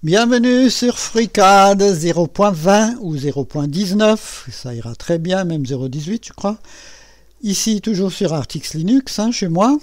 Bienvenue sur FreeCAD 0.20 ou 0.19, ça ira très bien, même 0.18 je crois. Ici toujours sur Artix Linux, chez moi.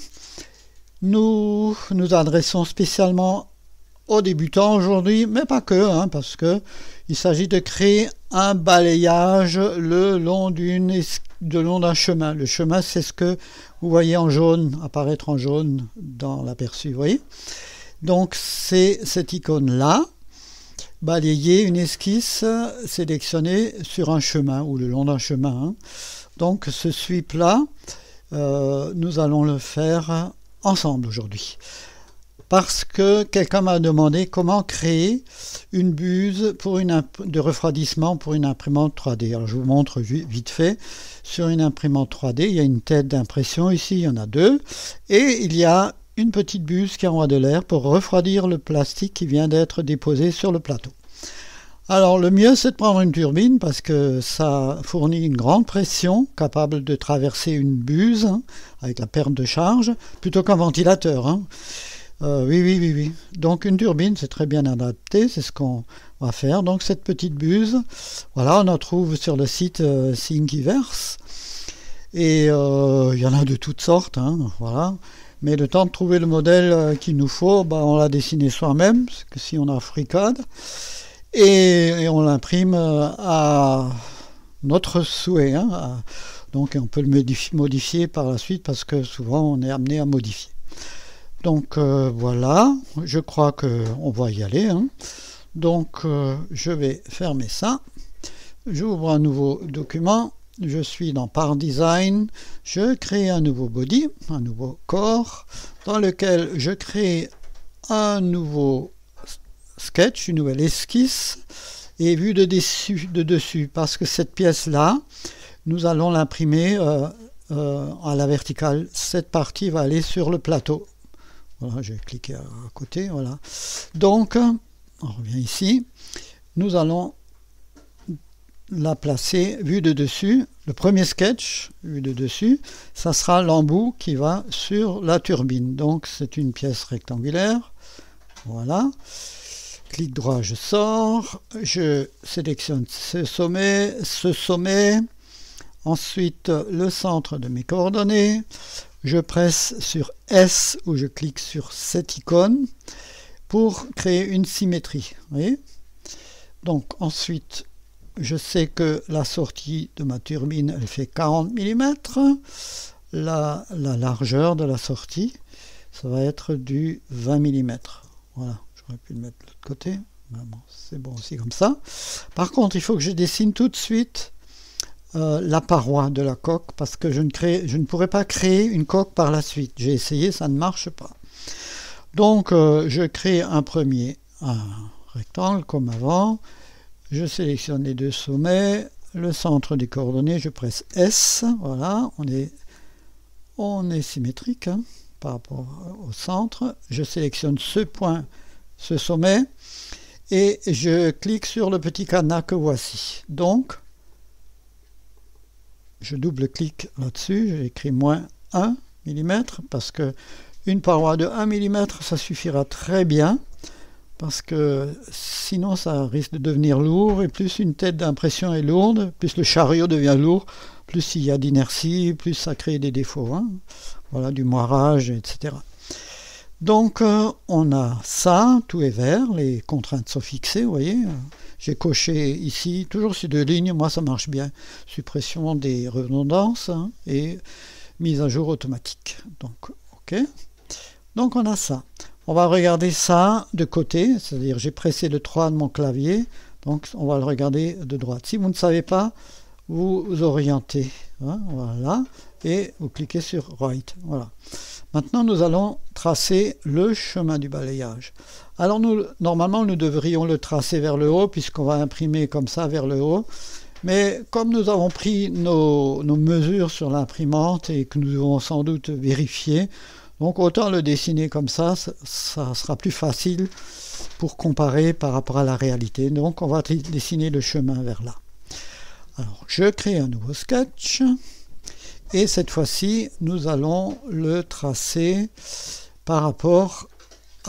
Nous nous adressons spécialement aux débutants aujourd'hui, mais pas que, parce que il s'agit de créer un balayage le long d'un chemin. Le chemin, c'est ce que vous voyez en jaune, apparaître en jaune dans l'aperçu, vous voyez. Donc c'est cette icône-là, balayer une esquisse sélectionnée sur un chemin ou le long d'un chemin. Donc ce sweep-là, nous allons le faire ensemble aujourd'hui. Parce que quelqu'un m'a demandé comment créer une buse de refroidissement pour une imprimante 3D. Alors je vous montre vite fait. Sur une imprimante 3D, il y a une tête d'impression ici, il y en a deux. Et il y a une petite buse qui envoie de l'air pour refroidir le plastique qui vient d'être déposé sur le plateau. Alors le mieux c'est de prendre une turbine parce que ça fournit une grande pression capable de traverser une buse avec la perte de charge plutôt qu'un ventilateur. Oui. Donc une turbine c'est très bien adapté, c'est ce qu'on va faire. Donc cette petite buse, voilà, on en trouve sur le site Thingiverse et il y en a de toutes sortes, voilà. Mais le temps de trouver le modèle qu'il nous faut, on l'a dessiné soi-même, parce que si on a FreeCAD, et on l'imprime à notre souhait. Donc on peut le modifier par la suite, parce que souvent on est amené à modifier. Donc voilà, je crois qu'on va y aller. Donc je vais fermer ça. J'ouvre un nouveau document. Je suis dans Part Design, je crée un nouveau body, un nouveau corps, dans lequel je crée un nouveau sketch, une nouvelle esquisse, et vue de dessus, parce que cette pièce-là, nous allons l'imprimer à la verticale. Cette partie va aller sur le plateau. Voilà, je vais cliquer à côté, voilà. Donc, on revient ici, nous allons la placer vue de dessus. Le premier sketch vue de dessus, ça sera l'embout qui va sur la turbine. Donc c'est une pièce rectangulaire, voilà. Clic droit, je sors, je sélectionne ce sommet, ensuite le centre de mes coordonnées, je presse sur S ou je clique sur cette icône pour créer une symétrie, vous voyez. Donc ensuite je sais que la sortie de ma turbine, elle fait 40 mm. La largeur de la sortie, ça va être du 20 mm. Voilà, j'aurais pu le mettre de l'autre côté. Mais bon, c'est bon aussi comme ça. Par contre, il faut que je dessine tout de suite la paroi de la coque, parce que je ne pourrais pas créer une coque par la suite. J'ai essayé, ça ne marche pas. Donc, je crée un rectangle comme avant. Je sélectionne les deux sommets, le centre des coordonnées, je presse S, voilà, on est symétrique par rapport au centre. Je sélectionne ce point, ce sommet, et je clique sur le petit cadenas que voici. Donc, je double-clique là-dessus, j'écris moins 1 mm, parce que une paroi de 1 mm, ça suffira très bien. Parce que sinon ça risque de devenir lourd, et plus une tête d'impression est lourde, plus le chariot devient lourd, plus il y a d'inertie, plus ça crée des défauts, voilà, du moirage, etc. Donc on a ça, tout est vert, les contraintes sont fixées, vous voyez, j'ai coché ici, toujours ces deux lignes, moi ça marche bien, suppression des redondances et mise à jour automatique, donc ok, donc on a ça. On va regarder ça de côté, c'est-à-dire j'ai pressé le 3 de mon clavier, donc on va le regarder de droite. Si vous ne savez pas, vous orientez, voilà, et vous cliquez sur Right, voilà. Maintenant nous allons tracer le chemin du balayage. Alors normalement nous devrions le tracer vers le haut, puisqu'on va imprimer comme ça vers le haut, mais comme nous avons pris nos mesures sur l'imprimante et que nous devons sans doute vérifier, donc autant le dessiner comme ça, ça sera plus facile pour comparer par rapport à la réalité. Donc on va dessiner le chemin vers là. Alors je crée un nouveau sketch et cette fois-ci nous allons le tracer par rapport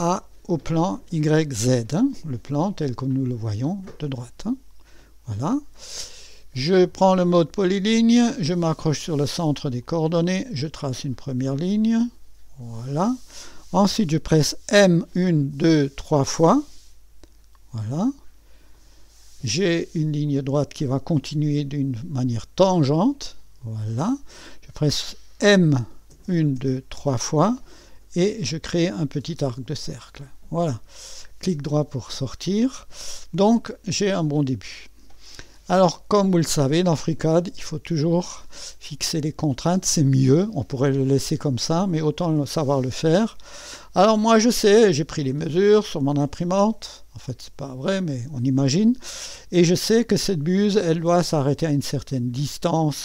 au plan YZ, hein, le plan tel que nous le voyons de droite. Hein. Voilà. Je prends le mode polyligne, je m'accroche sur le centre des coordonnées, je trace une première ligne. Voilà. Ensuite, je presse M 1, 2, 3 fois. Voilà. J'ai une ligne droite qui va continuer d'une manière tangente. Voilà. Je presse M 1, 2, 3 fois et je crée un petit arc de cercle. Voilà. Clic droit pour sortir. Donc, j'ai un bon début. Alors, comme vous le savez, dans FreeCAD, il faut toujours fixer les contraintes, c'est mieux. On pourrait le laisser comme ça, mais autant savoir le faire. Alors moi, je sais, j'ai pris les mesures sur mon imprimante. En fait, c'est pas vrai, mais on imagine. Et je sais que cette buse, elle doit s'arrêter à une certaine distance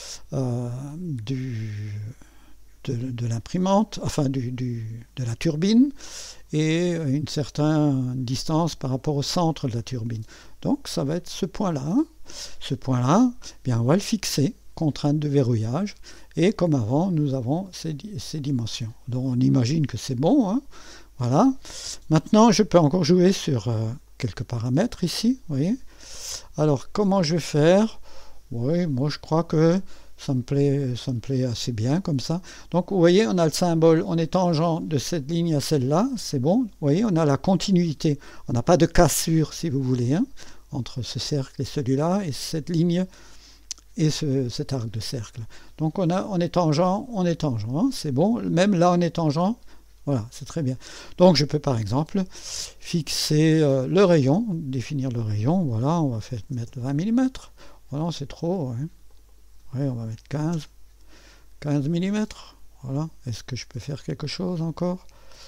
de l'imprimante, enfin de la turbine, et une certaine distance par rapport au centre de la turbine. Donc ça va être ce point-là. Hein. Ce point-là, bien on va le fixer, contrainte de verrouillage, et comme avant, nous avons ces dimensions. Donc on imagine que c'est bon. Hein. Voilà. Maintenant, je peux encore jouer sur quelques paramètres ici. Vous voyez. Alors comment je vais faire? Oui, moi je crois que ça me plaît assez bien comme ça. Donc vous voyez, on a le symbole, on est tangent de cette ligne à celle-là, c'est bon. Vous voyez, on a la continuité. On n'a pas de cassure, si vous voulez, hein, entre ce cercle et celui-là, et cette ligne et cet arc de cercle. Donc on est tangent, hein, c'est bon. Même là, on est tangent. Voilà, c'est très bien. Donc je peux par exemple fixer le rayon, définir le rayon. Voilà, on va mettre 20 mm. Voilà, c'est trop. Hein. Ouais, on va mettre 15 mm. Voilà. Est-ce que je peux faire quelque chose encore?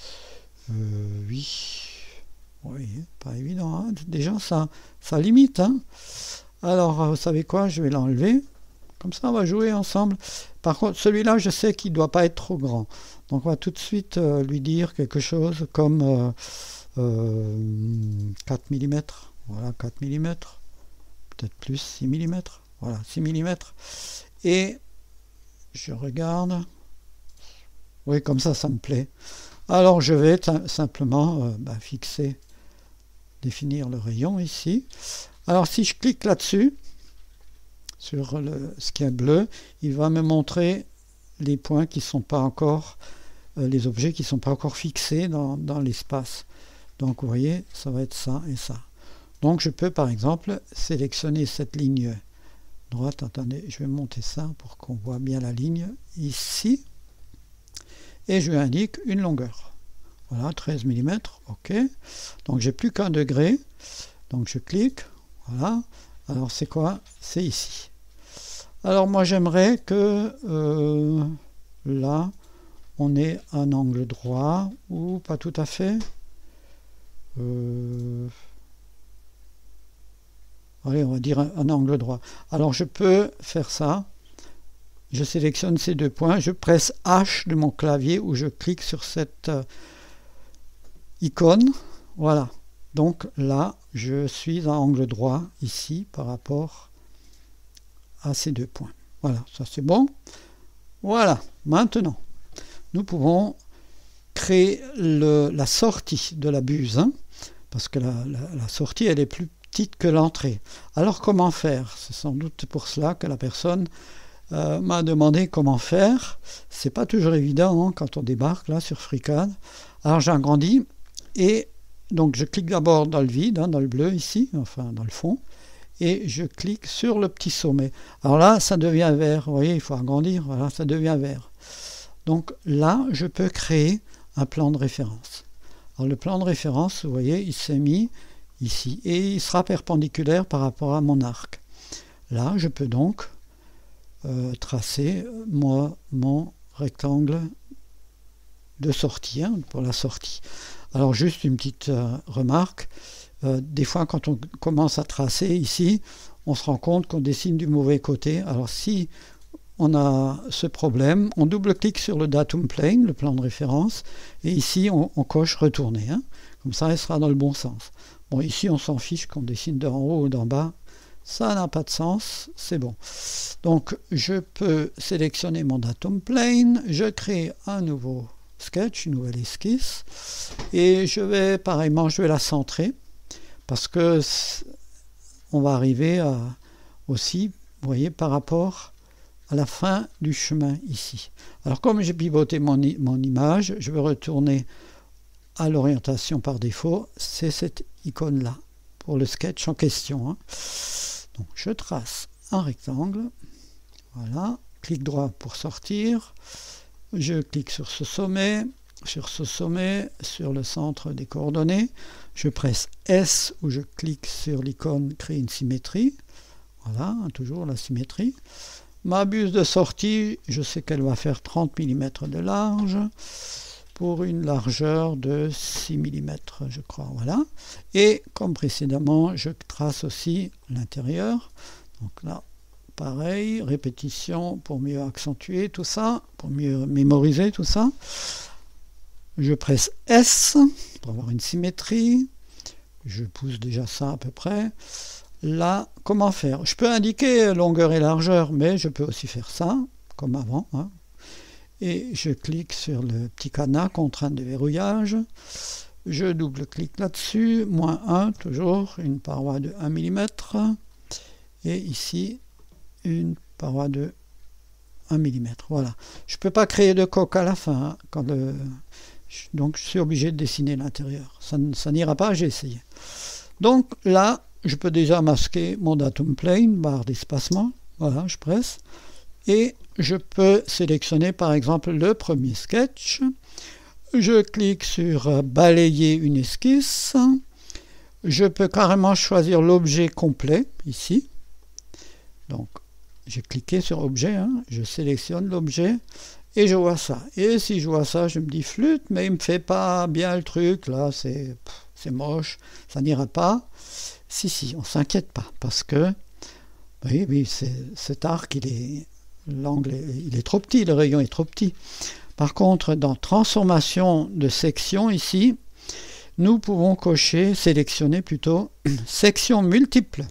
Oui. Oui, pas évident. Hein. Déjà, ça limite. Hein. Alors, vous savez quoi? Je vais l'enlever. Comme ça, on va jouer ensemble. Par contre, celui-là, je sais qu'il ne doit pas être trop grand. Donc, on va tout de suite lui dire quelque chose comme 4 mm. Voilà, 4 mm. Peut-être plus, 6 mm. Voilà, 6 mm. Et je regarde. Oui, comme ça me plaît. Alors, je vais simplement fixer, définir le rayon ici. Alors, si je clique là-dessus, sur ce qui est bleu, il va me montrer les points qui ne sont pas encore, les objets qui ne sont pas encore fixés dans l'espace. Donc, vous voyez, ça va être ça et ça. Donc, je peux, par exemple, sélectionner cette ligne droite. Attendez, je vais monter ça pour qu'on voit bien la ligne ici. Et je lui indique une longueur. Voilà, 13 mm, ok. Donc, j'ai plus qu'un degré. Donc, je clique. Voilà. Alors, c'est quoi? C'est ici. Alors, moi, j'aimerais que là, on ait un angle droit ou pas tout à fait. Allez, on va dire un angle droit. Alors, je peux faire ça. Je sélectionne ces deux points. Je presse H de mon clavier ou je clique sur cette icône. Voilà. Donc là, je suis à angle droit ici par rapport à ces deux points. Voilà, ça c'est bon. Voilà. Maintenant, nous pouvons créer la sortie de la buse. Hein, parce que la sortie, elle est plus petite que l'entrée. Alors comment faire? C'est sans doute pour cela que la personne m'a demandé comment faire. C'est pas toujours évident hein, quand on débarque là sur FreeCAD. Alors j'agrandis et donc je clique d'abord dans le vide, hein, dans le bleu ici, enfin dans le fond, et je clique sur le petit sommet. Alors là, ça devient vert. Vous voyez, il faut agrandir. Voilà, ça devient vert. Donc là, je peux créer un plan de référence. Alors le plan de référence, vous voyez, il s'est mis ici et il sera perpendiculaire par rapport à mon arc. Là, je peux donc tracer mon rectangle de sortie, hein, pour la sortie. Alors juste une petite remarque, des fois quand on commence à tracer ici, on se rend compte qu'on dessine du mauvais côté. Alors si on a ce problème, on double-clique sur le datum plane, le plan de référence, et ici on coche retourner. Hein. Comme ça, il sera dans le bon sens. Bon, ici on s'en fiche qu'on dessine d'en haut ou d'en bas. Ça n'a pas de sens, c'est bon. Donc je peux sélectionner mon datum plane, je crée un nouveau sketch, une nouvelle esquisse. Et je vais, pareillement, je vais la centrer parce que on va arriver à, aussi, vous voyez, par rapport à la fin du chemin ici. Alors comme j'ai pivoté mon image, je vais retourner à l'orientation par défaut, c'est cette icône-là pour le sketch en question. Hein. Donc je trace un rectangle, voilà, clic droit pour sortir, je clique sur ce sommet, sur le centre des coordonnées, je presse S ou je clique sur l'icône créer une symétrie, voilà, toujours la symétrie. Ma buse de sortie, je sais qu'elle va faire 30 mm de large, pour une largeur de 6 mm, je crois, voilà. Et comme précédemment, je trace aussi l'intérieur, donc là, pareil, répétition pour mieux accentuer tout ça, pour mieux mémoriser tout ça. Je presse S pour avoir une symétrie. Je pousse déjà ça à peu près. Là, comment faire? Je peux indiquer longueur et largeur, mais je peux aussi faire ça, comme avant. Hein. Et je clique sur le petit cadenas, contrainte de verrouillage. Je double-clique là-dessus, -1, toujours, une paroi de 1 mm. Et ici, une paroi de 1 mm. Voilà. Je ne peux pas créer de coque à la fin. Hein, donc, je suis obligé de dessiner l'intérieur. Ça n'ira pas, j'ai essayé. Donc, là, je peux déjà masquer mon datum plane, barre d'espacement. Voilà, je presse. Et je peux sélectionner, par exemple, le premier sketch. Je clique sur balayer une esquisse. Je peux carrément choisir l'objet complet, ici. Donc, j'ai cliqué sur objet, hein, je sélectionne l'objet et je vois ça. Et si je vois ça, je me dis flûte, mais il ne me fait pas bien le truc, là, c'est moche, ça n'ira pas. Si, on ne s'inquiète pas, parce que, oui, cet arc, l'angle, il est trop petit, le rayon est trop petit. Par contre, dans transformation de section, ici, nous pouvons sélectionner plutôt, section multiple.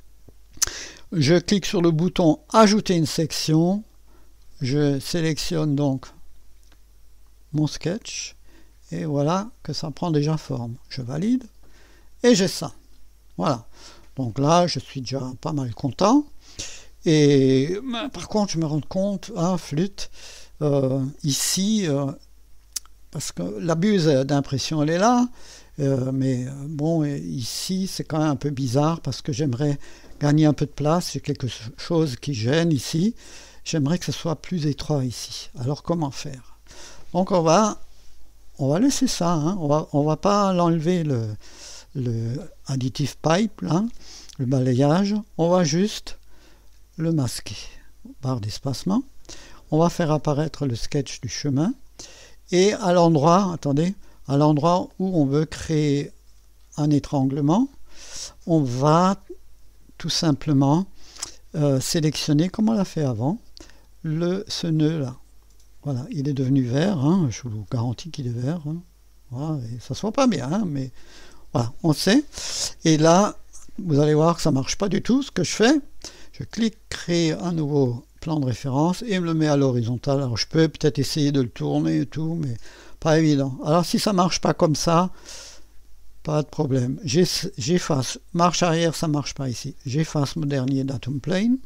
Je clique sur le bouton ajouter une section, je sélectionne donc mon sketch et voilà que ça prend déjà forme. Je valide et j'ai ça. Voilà. Donc là, je suis déjà pas mal content. Et par contre, je me rends compte, flûte, ici, parce que la buse d'impression, elle est là, mais bon, ici, c'est quand même un peu bizarre parce que j'aimerais gagner un peu de place, j'ai quelque chose qui gêne ici, j'aimerais que ce soit plus étroit ici. Alors comment faire? Donc on va laisser ça, hein. On va pas l'enlever le additive pipe, là, le balayage, on va juste le masquer, barre d'espacement, on va faire apparaître le sketch du chemin, et à l'endroit, attendez, à l'endroit où on veut créer un étranglement, on va tout simplement sélectionner, comme on l'a fait avant, ce nœud là. Voilà, il est devenu vert, hein, je vous garantis qu'il est vert. Hein. Voilà, et ça ne se voit pas bien, hein, mais voilà, on sait. Et là, vous allez voir que ça ne marche pas du tout. Ce que je fais, je clique créer un nouveau plan de référence et me le met à l'horizontale. Alors je peux peut-être essayer de le tourner et tout, mais pas évident. Alors si ça ne marche pas comme ça, pas de problème. J'efface. Marche arrière, ça ne marche pas ici. J'efface mon dernier datum plane.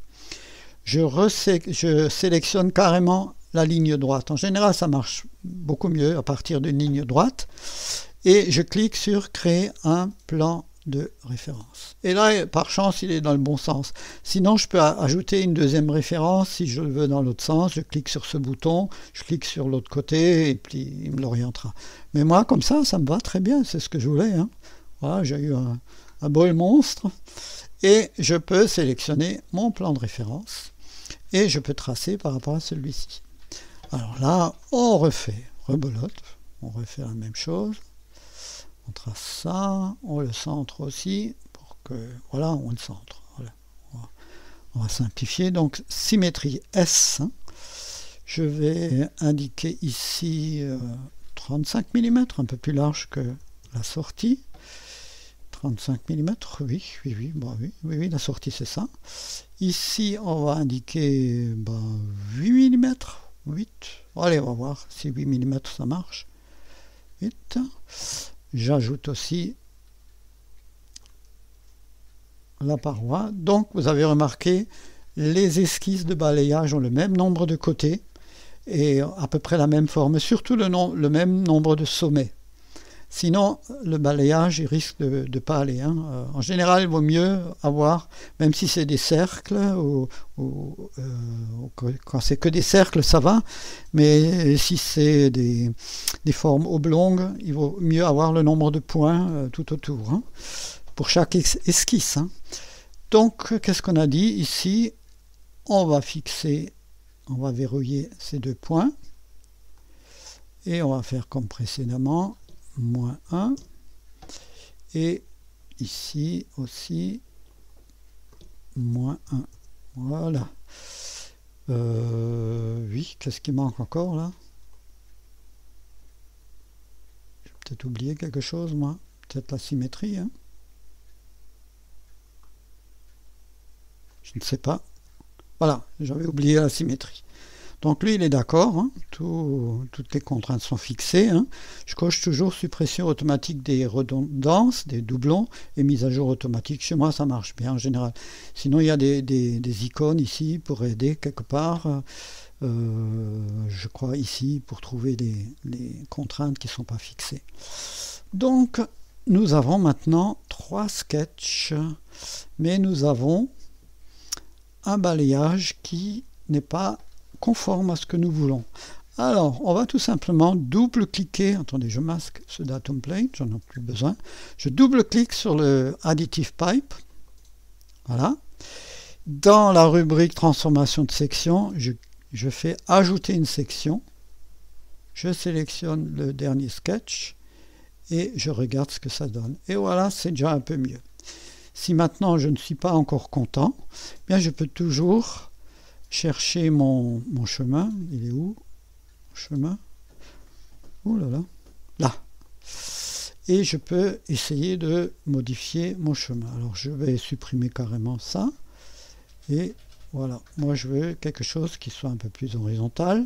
Je sélectionne carrément la ligne droite. En général, ça marche beaucoup mieux à partir d'une ligne droite. Et je clique sur créer un plan de référence. Et là, par chance, il est dans le bon sens. Sinon, je peux ajouter une deuxième référence. Si je le veux dans l'autre sens, je clique sur ce bouton, je clique sur l'autre côté et puis il me l'orientera. Mais moi, comme ça me va très bien. C'est ce que je voulais. Hein. Voilà, j'ai eu un beau monstre. Et je peux sélectionner mon plan de référence. Et je peux tracer par rapport à celui-ci. Alors là, on refait, rebelote. On refait la même chose. On trace ça, on le centre aussi, pour que, voilà, on le centre. Voilà. On va simplifier, donc symétrie S. Hein. Je vais indiquer ici 35 mm, un peu plus large que la sortie. 35 mm, oui, la sortie c'est ça. Ici, on va indiquer 8 mm, 8. Allez, on va voir si 8 mm ça marche. 8. J'ajoute aussi la paroi. Donc, vous avez remarqué, les esquisses de balayage ont le même nombre de côtés et à peu près la même forme, surtout le même nombre de sommets. Sinon, le balayage, il risque de ne pas aller. En général, il vaut mieux avoir, même si c'est des cercles, quand c'est que des cercles, ça va, mais si c'est des formes oblongues, il vaut mieux avoir le nombre de points tout autour, pour chaque esquisse. Donc, qu'est-ce qu'on a dit ici? On va fixer, on va verrouiller ces 2 points, et on va faire comme précédemment, -1, et ici aussi -1. Voilà. Oui, qu'est-ce qui manque encore là? J'ai peut-être oublié quelque chose, moi. Peut-être la symétrie. Je ne sais pas. Voilà, j'avais oublié la symétrie. Donc lui, il est d'accord, toutes les contraintes sont fixées. Je coche toujours suppression automatique des redondances, des doublons, et mise à jour automatique. Chez moi, ça marche bien en général. Sinon, il y a des icônes ici pour aider quelque part. Je crois ici pour trouver les contraintes qui ne sont pas fixées. Donc, nous avons maintenant 3 sketchs, mais nous avons un balayage qui n'est pas conforme à ce que nous voulons. Alors, on va tout simplement double-cliquer. Attendez, je masque ce datum plate, j'en ai plus besoin. Je double-clique sur le Additive Pipe. Voilà. Dans la rubrique transformation de section, je fais ajouter une section. Je sélectionne le dernier sketch et je regarde ce que ça donne. Et voilà, c'est déjà un peu mieux. Si maintenant je ne suis pas encore content, bien je peux toujours chercher mon chemin. Il est où? Mon chemin? Oh là là. Là. Et je peux essayer de modifier mon chemin. Alors je vais supprimer carrément ça. Et voilà. Moi je veux quelque chose qui soit un peu plus horizontal.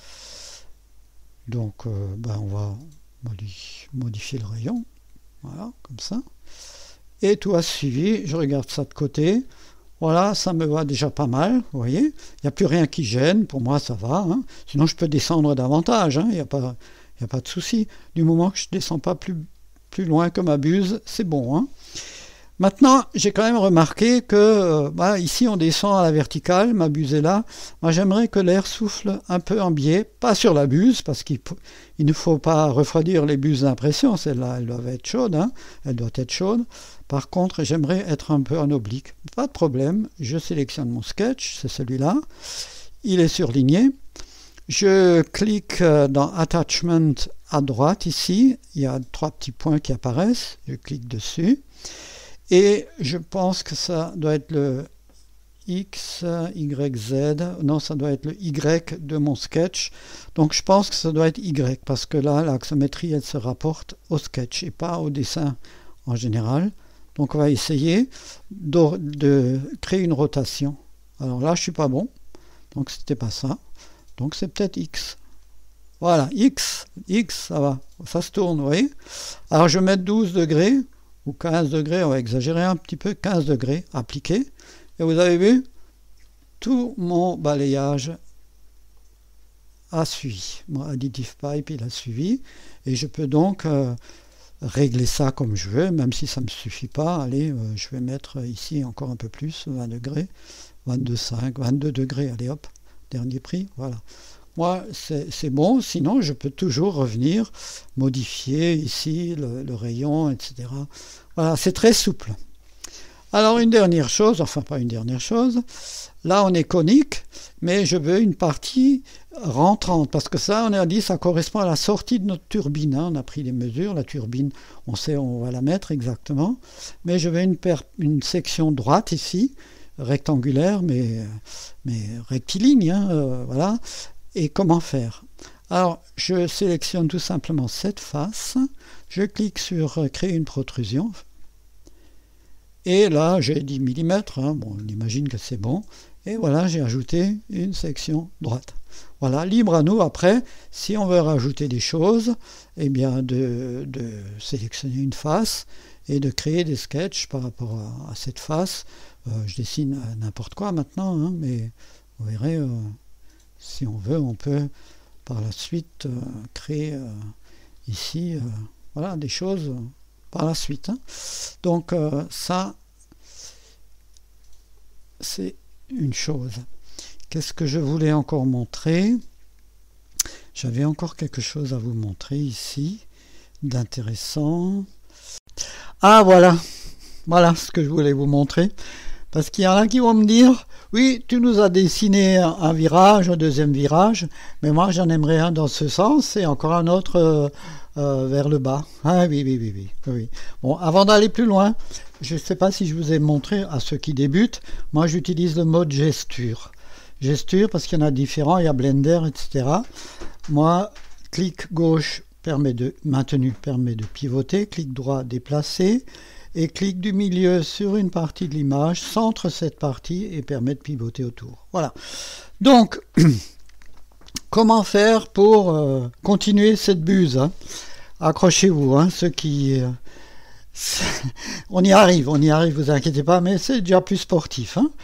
Donc on va modifier le rayon. Voilà, comme ça. Et tout a suivi. Je regarde ça de côté. Voilà, ça me va déjà pas mal, vous voyez. Il n'y a plus rien qui gêne, pour moi ça va. Sinon je peux descendre davantage, il n'y a pas de souci. Du moment que je ne descends pas plus loin que ma buse, c'est bon. Maintenant, j'ai quand même remarqué que ici on descend à la verticale, ma buse est là. Moi j'aimerais que l'air souffle un peu en biais, pas sur la buse, parce qu'il ne faut pas refroidir les buses d'impression, celles-là elles doivent être chaudes, elles doivent être chaudes. Par contre, j'aimerais être un peu en oblique. Pas de problème, je sélectionne mon sketch, c'est celui-là. Il est surligné. Je clique dans Attachment à droite ici. Il y a 3 petits points qui apparaissent. Je clique dessus. Et je pense que ça doit être le X, Y, Z. Non, ça doit être le Y de mon sketch. Donc je pense que ça doit être Y, parce que là, l'axométrie, elle se rapporte au sketch et pas au dessin en général. Donc on va essayer de créer une rotation. Alors là, je ne suis pas bon. Donc c'était pas ça. Donc c'est peut-être X. Voilà, X, ça va. Ça se tourne, vous voyez. Alors je vais mettre 12 degrés ou 15 degrés, on va exagérer un petit peu, 15 degrés appliqué. Et vous avez vu, tout mon balayage a suivi. Mon Additive Pipe, il a suivi. Et je peux donc régler ça comme je veux, même si ça ne me suffit pas. Allez, je vais mettre ici encore un peu plus, 20 degrés, 22,5, 22 degrés, allez hop, dernier prix, voilà. Moi, c'est bon, sinon je peux toujours revenir, modifier ici le rayon, etc. Voilà, c'est très souple. Alors une dernière chose, enfin pas une dernière chose, là on est conique, mais je veux une partie rentrante, parce que ça, on a dit, ça correspond à la sortie de notre turbine. On a pris les mesures, la turbine, on sait où on va la mettre exactement, mais je veux une section droite ici, rectangulaire, mais rectiligne, voilà. Et comment faire? Alors, je sélectionne tout simplement cette face, je clique sur créer une protrusion, Et là, j'ai 10 mm, hein, bon, on imagine que c'est bon. Et voilà, j'ai ajouté une section droite. Voilà, libre à nous après, si on veut rajouter des choses, eh bien de sélectionner une face et de créer des sketchs par rapport à cette face. Je dessine n'importe quoi maintenant, hein, mais vous verrez, si on veut, on peut par la suite créer ici voilà, des choses par la suite. Hein. Donc ça, c'est une chose. Qu'est-ce que je voulais encore montrer? J'avais encore quelque chose à vous montrer ici d'intéressant. Ah voilà, voilà ce que je voulais vous montrer. Parce qu'il y en a qui vont me dire, oui, tu nous as dessiné un virage, un deuxième virage, mais moi j'en aimerais un dans ce sens et encore un autre vers le bas. Ah oui, oui, oui, oui, oui. Bon, avant d'aller plus loin, je ne sais pas si je vous ai montré à ceux qui débutent, moi j'utilise le mode gesture. Gesture parce qu'il y en a différents, il y a Blender, etc. Moi, clic gauche permet de maintenu, permet de pivoter, clic droit déplacer, et clic du milieu sur une partie de l'image, centre cette partie et permet de pivoter autour. Voilà. Donc, comment faire pour continuer cette buse, hein? Accrochez-vous, hein, ceux qui... on y arrive, vous inquiétez pas, mais c'est déjà plus sportif. Hein.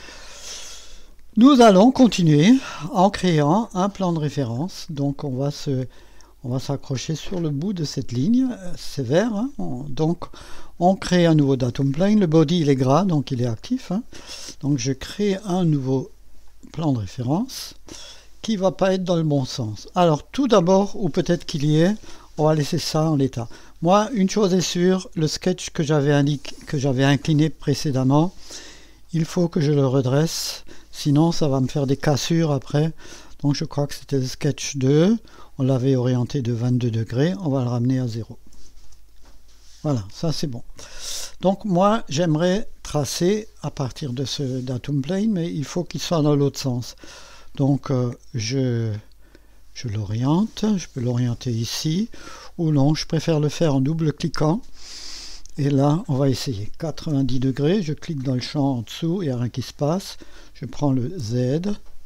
Nous allons continuer en créant un plan de référence. Donc, on va s'accrocher sur le bout de cette ligne, c'est vert. Hein. Donc, on crée un nouveau datum plane. Le body, il est gras, donc il est actif. Hein. Donc, je crée un nouveau plan de référence qui ne va pas être dans le bon sens. Alors, tout d'abord, ou peut-être qu'il y est, on va laisser ça en l'état. Moi, une chose est sûre, le sketch que j'avais incliné précédemment, il faut que je le redresse. Sinon, ça va me faire des cassures après. Donc, je crois que c'était le sketch 2. On l'avait orienté de 22 degrés. On va le ramener à 0. Voilà, ça c'est bon. Donc, moi, j'aimerais tracer à partir de ce datum plane, mais il faut qu'il soit dans l'autre sens. Donc, je l'oriente. Je peux l'orienter ici. Ou non, je préfère le faire en double-cliquant. Et là, on va essayer 90 degrés. Je clique dans le champ en dessous, il n'y a rien qui se passe. Je prends le Z.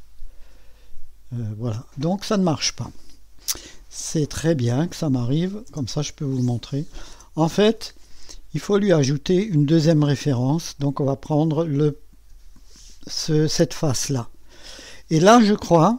Voilà. Donc, ça ne marche pas. C'est très bien que ça m'arrive. Comme ça, je peux vous le montrer. En fait, il faut lui ajouter une deuxième référence. Donc, on va prendre cette face-là. Et là, je crois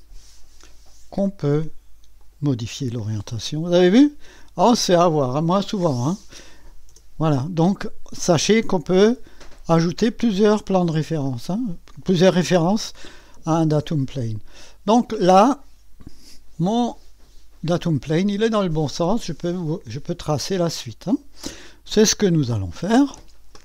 qu'on peut modifier l'orientation. Vous avez vu? Oh, c'est à voir. Moi, souvent. Hein. Voilà, donc sachez qu'on peut ajouter plusieurs plans de référence, hein, plusieurs références à un datum plane. Donc là, mon datum plane, il est dans le bon sens, je peux tracer la suite. Hein. C'est ce que nous allons faire.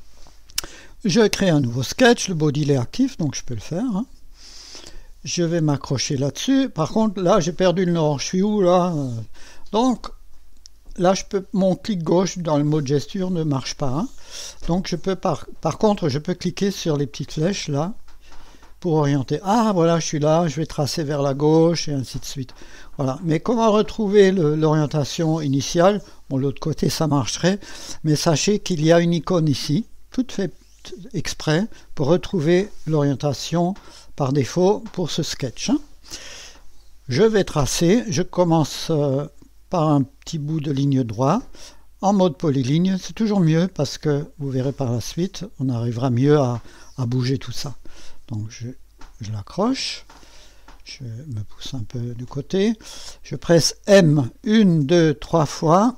Je crée un nouveau sketch, le body il est actif, donc je peux le faire. Hein. Je vais m'accrocher là-dessus. Par contre, là, j'ai perdu le nord. Je suis où là? Donc, là, mon clic gauche dans le mode gesture ne marche pas. Hein. Donc, je peux par contre, je peux cliquer sur les petites flèches là pour orienter. Ah, voilà, je suis là, je vais tracer vers la gauche et ainsi de suite. Voilà. Mais comment retrouver l'orientation initiale? Bon, l'autre côté, ça marcherait. Mais sachez qu'il y a une icône ici, toute faite exprès pour retrouver l'orientation par défaut pour ce sketch. Hein. Je vais tracer. Je commence... par un petit bout de ligne droite, en mode polyligne, c'est toujours mieux parce que vous verrez par la suite, on arrivera mieux à bouger tout ça. Donc je l'accroche, je me pousse un peu de côté, je presse M 1, 2, 3 fois,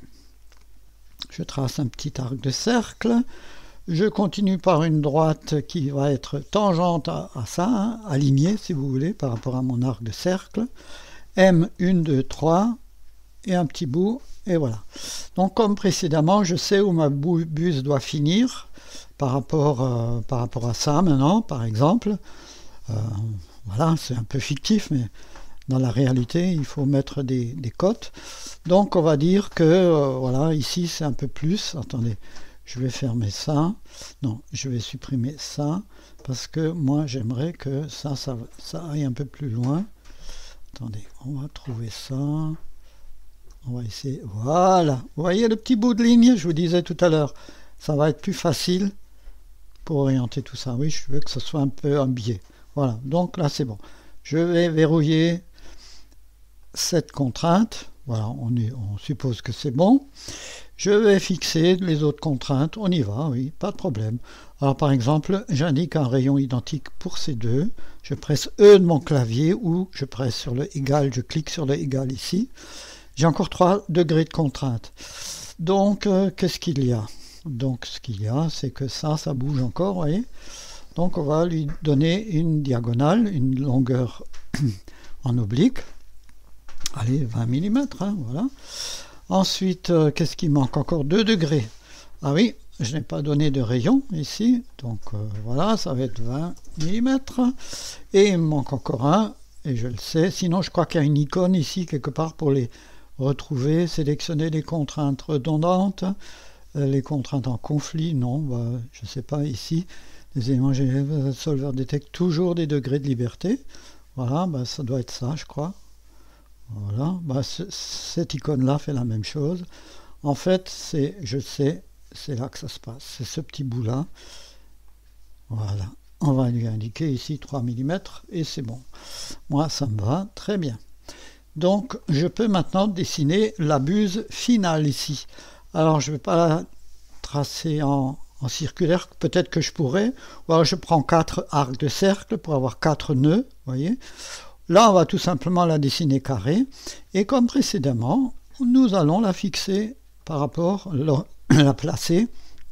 je trace un petit arc de cercle, je continue par une droite qui va être tangente à ça, hein, alignée si vous voulez par rapport à mon arc de cercle, M 1, 2, 3, et un petit bout, et voilà. Donc comme précédemment, je sais où ma buse doit finir par rapport à ça maintenant, par exemple. Voilà, c'est un peu fictif, mais dans la réalité, il faut mettre des cotes. Donc on va dire que, voilà, ici c'est un peu plus. Attendez, je vais fermer ça. Non, je vais supprimer ça, parce que moi j'aimerais que ça aille un peu plus loin. Attendez, on va trouver ça. On va essayer, voilà, vous voyez le petit bout de ligne, je vous disais tout à l'heure, ça va être plus facile pour orienter tout ça. Oui, je veux que ce soit un peu un biais. Voilà, donc là c'est bon. Je vais verrouiller cette contrainte. Voilà, on suppose que c'est bon. Je vais fixer les autres contraintes. On y va, oui, pas de problème. Alors par exemple, j'indique un rayon identique pour ces deux. Je presse E de mon clavier ou je presse sur le égal, je clique sur le égal ici. J'ai encore 3 degrés de contrainte. Donc, qu'est-ce qu'il y a? Donc, ce qu'il y a, c'est que ça bouge encore, vous voyez. Donc, on va lui donner une diagonale, une longueur en oblique. Allez, 20 mm, hein, voilà. Ensuite, qu'est-ce qui manque? Encore 2 degrés. Ah oui, je n'ai pas donné de rayon ici. Donc, voilà, ça va être 20 mm. Et il me manque encore un, et je le sais. Sinon, je crois qu'il y a une icône ici, quelque part, pour les retrouver, sélectionner les contraintes redondantes, les contraintes en conflit, non, bah, je ne sais pas, ici, les éléments généraux, solver détecte toujours des degrés de liberté, voilà, bah, ça doit être ça, je crois, voilà, bah, cette icône-là fait la même chose, en fait, je sais, c'est là que ça se passe, c'est ce petit bout-là, voilà, on va lui indiquer ici 3 mm, et c'est bon, moi ça me va très bien. Donc, je peux maintenant dessiner la buse finale ici. Alors, je ne vais pas la tracer en circulaire, peut-être que je pourrais. Ou alors, je prends 4 arcs de cercle pour avoir 4 nœuds, voyez. Là, on va tout simplement la dessiner carrée. Et comme précédemment, nous allons la fixer par rapport, la placer,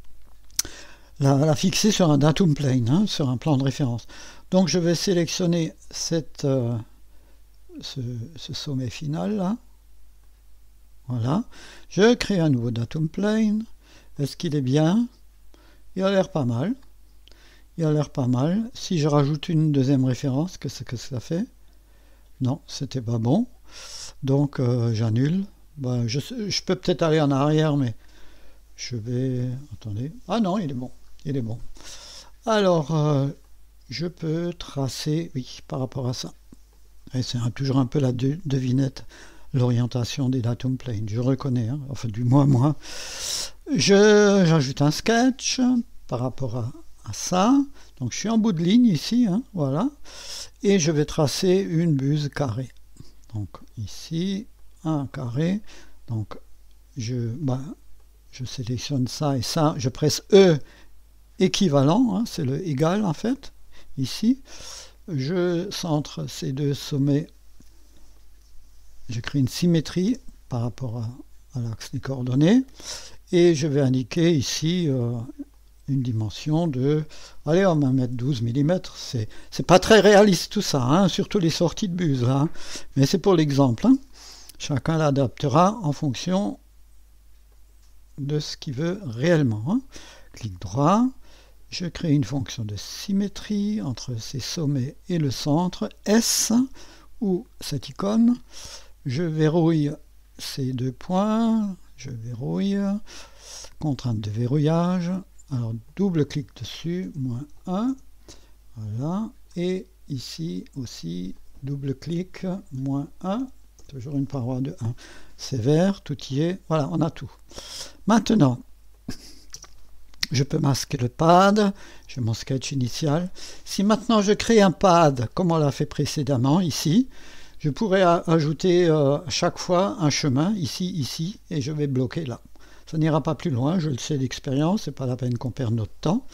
la fixer sur un datum plane, hein, sur un plan de référence. Donc, je vais sélectionner cette... ce sommet final là, voilà, je crée un nouveau datum plane. Est-ce qu'il est bien? Il a l'air pas mal, il a l'air pas mal. Si je rajoute une deuxième référence, qu'est-ce que ça fait? Non, c'était pas bon, donc j'annule. Bah, je peux peut-être aller en arrière, mais je vais, attendez, ah non, il est bon, il est bon. Alors je peux tracer, oui, par rapport à ça. Et c'est toujours un peu la devinette, l'orientation des datum planes. Je reconnais, hein, enfin du moins moi. J'ajoute un sketch par rapport à ça. Donc je suis en bout de ligne ici, hein, voilà. Et je vais tracer une buse carrée. Donc ici, un carré. Donc je sélectionne ça et ça. Je presse E équivalent, hein, c'est le égal en fait, ici. Je centre ces deux sommets, je crée une symétrie par rapport à l'axe des coordonnées, et je vais indiquer ici une dimension de, allez, on va mettre 12 mm, c'est pas très réaliste tout ça, hein, surtout les sorties de buse, hein, mais c'est pour l'exemple, hein. Chacun l'adaptera en fonction de ce qu'il veut réellement, hein. Clic droit, je crée une fonction de symétrie entre ces sommets et le centre, S, ou cette icône. Je verrouille ces deux points, je verrouille, contrainte de verrouillage, alors double-clic dessus, -1, voilà, et ici aussi, double-clic, -1, toujours une paroi de 1. C'est vert, tout y est, voilà, on a tout. Maintenant, je peux masquer le pad, j'ai mon sketch initial. Si maintenant je crée un pad, comme on l'a fait précédemment, ici, je pourrais ajouter à chaque fois un chemin, ici, ici, et je vais bloquer là. Ça n'ira pas plus loin, je le sais d'expérience, c'est pas la peine qu'on perde notre temps.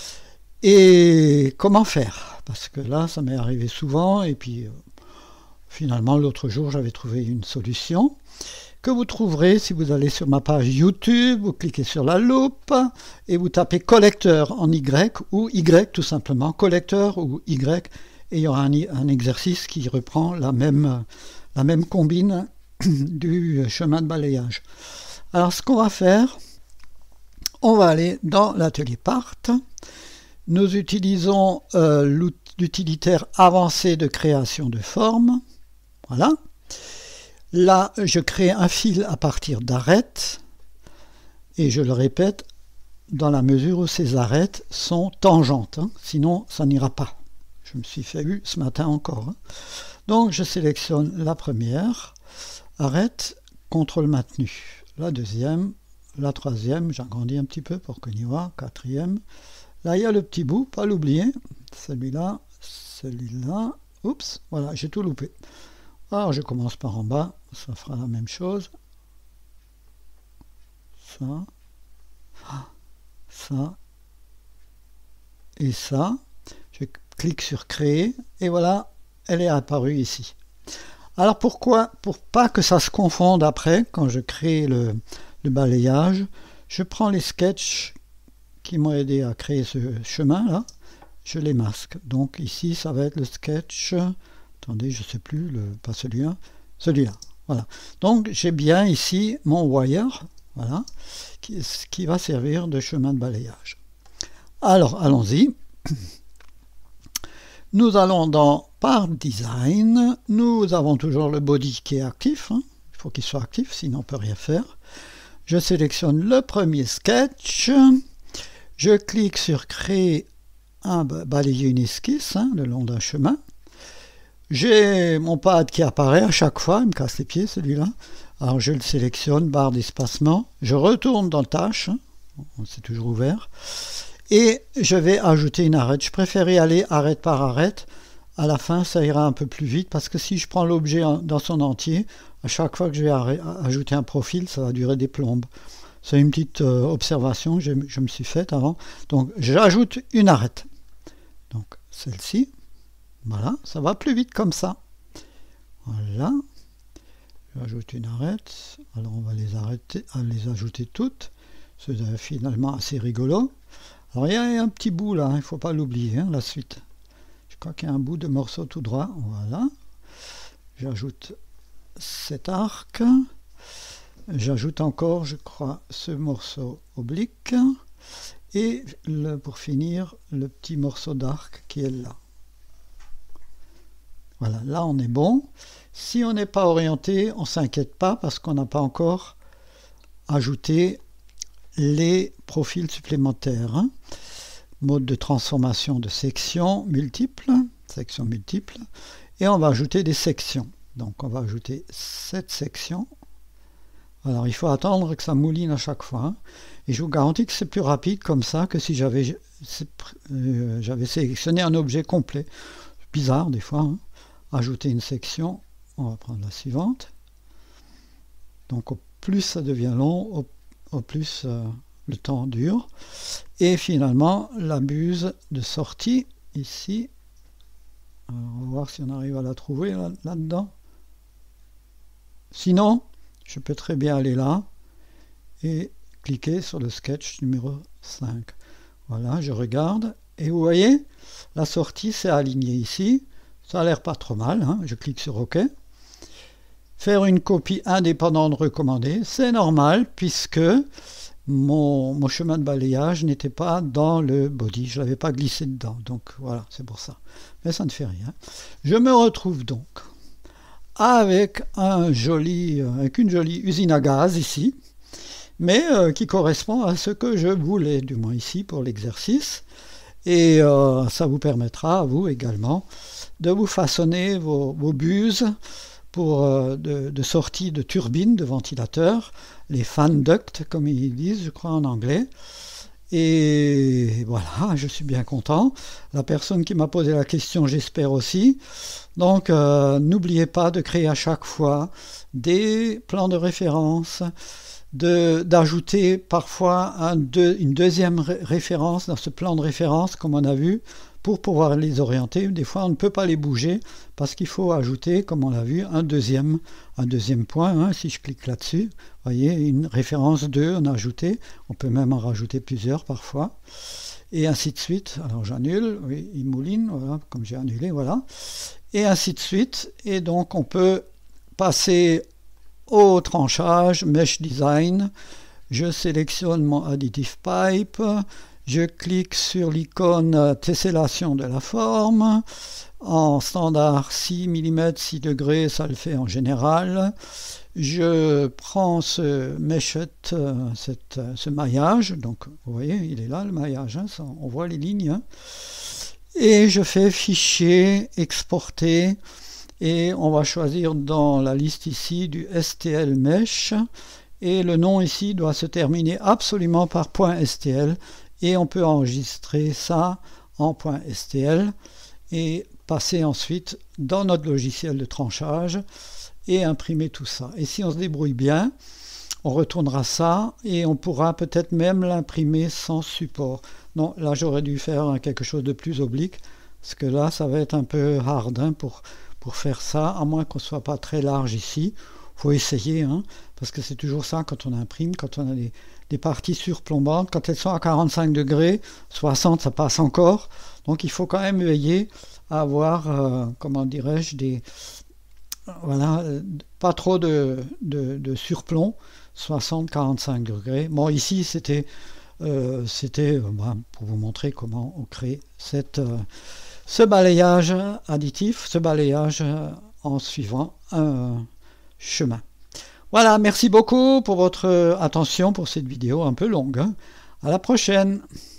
Et comment faire? Parce que là, ça m'est arrivé souvent, et puis finalement, l'autre jour, j'avais trouvé une solution que vous trouverez si vous allez sur ma page YouTube, vous cliquez sur la loupe et vous tapez collecteur en Y ou Y tout simplement, collecteur ou Y, et il y aura un exercice qui reprend la même combine du chemin de balayage. Alors ce qu'on va faire, on va aller dans l'atelier Part. Nous utilisons l'utilitaire avancé de création de forme. Voilà. Là, je crée un fil à partir d'arêtes, et je le répète, dans la mesure où ces arêtes sont tangentes, hein, sinon ça n'ira pas. Je me suis fait eu ce matin encore. Hein. Donc je sélectionne la première, arête, contrôle maintenu. La deuxième, la troisième, j'agrandis un petit peu pour qu'on y voit, quatrième, Là, il y a le petit bout, pas l'oublier. Celui-là, celui-là. Oups, voilà, j'ai tout loupé. Alors, je commence par en bas. Ça fera la même chose. Ça. Ça. Et ça. Je clique sur créer. Et voilà, elle est apparue ici. Alors, pourquoi? Pour pas que ça se confonde après, quand je crée le balayage, je prends les sketchs qui m'ont aidé à créer ce chemin-là. Je les masque. Donc ici, ça va être le sketch. Attendez, je ne sais plus, pas celui-là. Celui-là. Voilà. Donc j'ai bien ici mon wire, voilà, qui va servir de chemin de balayage. Alors, allons-y. Nous allons dans Part Design. Nous avons toujours le body qui est actif. Hein. Il faut qu'il soit actif, sinon on ne peut rien faire. Je sélectionne le premier sketch. Je clique sur Créer balayer une esquisse le long d'un chemin. J'ai mon pad qui apparaît à chaque fois, il me casse les pieds celui-là. Alors je le sélectionne, barre d'espacement. Je retourne dans Tâche, c'est toujours ouvert. Et je vais ajouter une arête. Je préfère y aller arête par arête. À la fin, ça ira un peu plus vite parce que si je prends l'objet dans son entier, à chaque fois que je vais ajouter un profil, ça va durer des plombes. C'est une petite observation que je me suis faite avant. Donc j'ajoute une arête. Donc celle-ci, voilà, ça va plus vite comme ça. Voilà, j'ajoute une arête. Alors on va les ajouter toutes. C'est finalement assez rigolo. Alors il y a un petit bout là, il ne faut pas l'oublier, la suite. Je crois qu'il y a un bout de morceau tout droit. Voilà, j'ajoute cet arc. J'ajoute encore, je crois, ce morceau oblique. Et pour finir, le petit morceau d'arc qui est là. Voilà, là on est bon. Si on n'est pas orienté, on ne s'inquiète pas parce qu'on n'a pas encore ajouté les profils supplémentaires. Mode de transformation de sections multiples. Et on va ajouter des sections. Donc on va ajouter cette section. Alors il faut attendre que ça mouline à chaque fois. Et je vous garantis que c'est plus rapide comme ça que si j'avais sélectionné un objet complet. Bizarre des fois. Ajouter une section. On va prendre la suivante. Donc au plus ça devient long, au plus le temps dure. Et finalement la buse de sortie ici. Alors, on va voir si on arrive à la trouver là-dedans. Sinon, je peux très bien aller là et cliquer sur le sketch numéro 5. Voilà, je regarde et vous voyez, la sortie s'est alignée ici. Ça a l'air pas trop mal. Je clique sur OK. Faire une copie indépendante recommandée, c'est normal puisque mon chemin de balayage n'était pas dans le body. Je ne l'avais pas glissé dedans. Donc voilà, c'est pour ça. Mais ça ne fait rien. Je me retrouve donc avec une jolie usine à gaz ici, mais qui correspond à ce que je voulais, du moins ici pour l'exercice. Et ça vous permettra à vous également de vous façonner vos buses pour de sortie de turbines, de ventilateurs, les fan ducts comme ils disent, je crois en anglais. Et voilà, je suis bien content. La personne qui m'a posé la question, j'espère aussi. Donc, n'oubliez pas de créer à chaque fois des plans de référence, d'ajouter parfois une deuxième référence dans ce plan de référence, comme on a vu, pour pouvoir les orienter. Des fois, on ne peut pas les bouger parce qu'il faut ajouter, comme on l'a vu, un deuxième point. Si je clique là-dessus, vous voyez, une référence 2, on a ajouté. On peut même en rajouter plusieurs parfois. Et ainsi de suite. Alors j'annule, oui, il mouline, voilà, comme j'ai annulé, voilà. Et ainsi de suite. Et donc on peut passer au tranchage, Mesh Design. Je sélectionne mon Additive Pipe. Je clique sur l'icône tessellation de la forme. En standard 6 mm, 6 degrés, ça le fait en général. Je prends ce meshette, ce maillage. Donc vous voyez, il est là le maillage, on voit les lignes. Et je fais fichier, exporter. Et on va choisir dans la liste ici du STL Mesh. Et le nom ici doit se terminer absolument par .stl. et on peut enregistrer ça en .stl et passer ensuite dans notre logiciel de tranchage et imprimer tout ça. Et si on se débrouille bien, on retournera ça et on pourra peut-être même l'imprimer sans support. Non, là j'aurais dû faire quelque chose de plus oblique, parce que là ça va être un peu hard pour faire ça, à moins qu'on ne soit pas très large ici. Il faut essayer, parce que c'est toujours ça quand on imprime, quand on a des parties surplombantes, quand elles sont à 45 degrés, 60 ça passe encore, donc il faut quand même veiller à avoir, comment dirais-je, voilà, pas trop de surplomb, 60-45 degrés. Bon, ici c'était pour vous montrer comment on crée ce balayage additif, ce balayage en suivant un chemin. Voilà, merci beaucoup pour votre attention pour cette vidéo un peu longue. À la prochaine.